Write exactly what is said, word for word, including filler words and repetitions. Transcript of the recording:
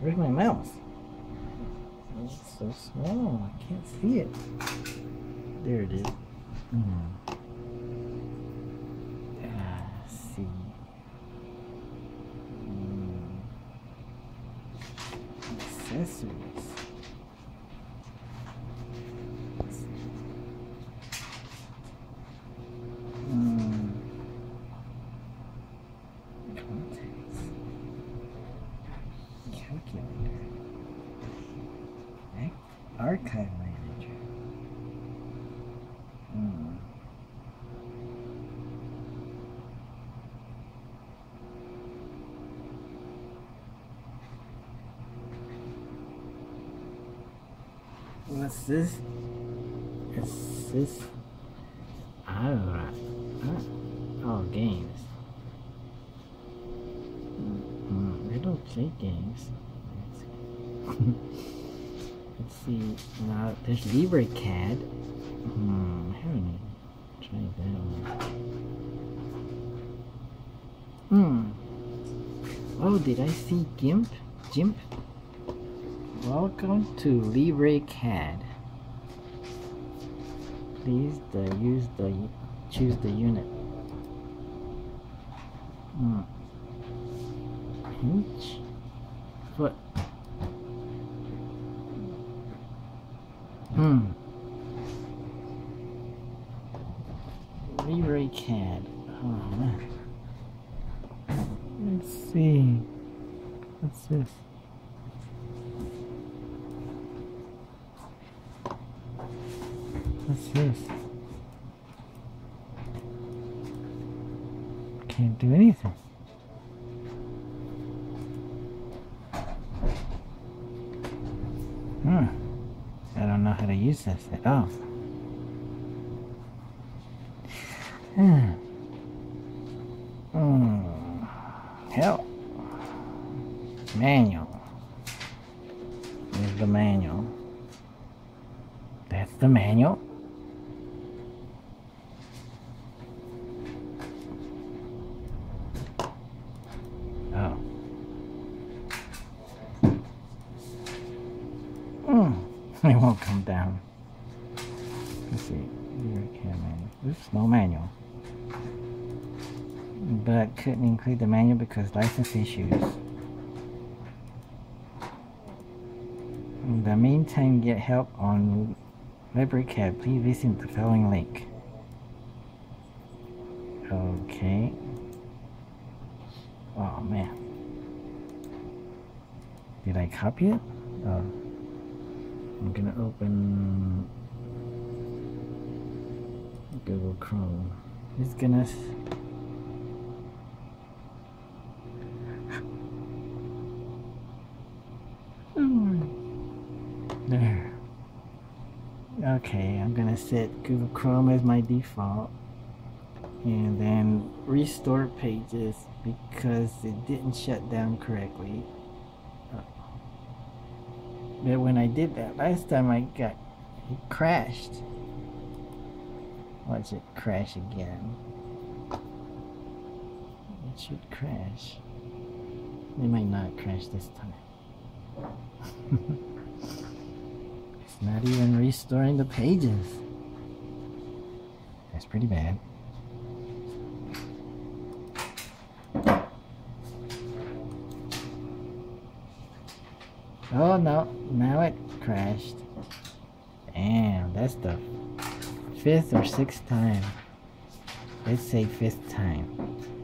Where's my mouse? It's so small, I can't see it. There it is. Mm. Ah, see. Mm. Accessories. Mm. Contacts. Calculator. Archive manager. Hmm. What's this? Is this? I don't know. Oh, games. Mm-hmm. They don't play games. Let's see. Now there's LibreCAD. Hmm, I haven't tried that one. Hmm. Oh, did I see GIMP? GIMP? Welcome to LibreCAD. Please the use the choose the unit. Hmm. Inch. Foot. Hmm. LibreCAD. Oh man. Let's see. What's this? What's this? Can't do anything. Hmm. I don't know how to use this at all. Hmm. Hmm. Help. Manual. Here's the manual. That's the manual. Oh. Hmm. It won't come down. Let's see. LibreCAD manual. Oops, no manual. But couldn't include the manual because license issues. In the meantime, get help on LibreCAD. Please visit the following link. Okay. Oh man. Did I copy it? Oh. I'm gonna open Google Chrome. It's gonna there. Okay, I'm gonna set Google Chrome as my default and then restore pages because it didn't shut down correctly. But when I did that last time, I got it crashed. Watch it crash again. It should crash. It might not crash this time. It's not even restoring the pages. That's pretty bad. Oh no, now it crashed. Damn, that's the fifth or sixth time. Let's say fifth time.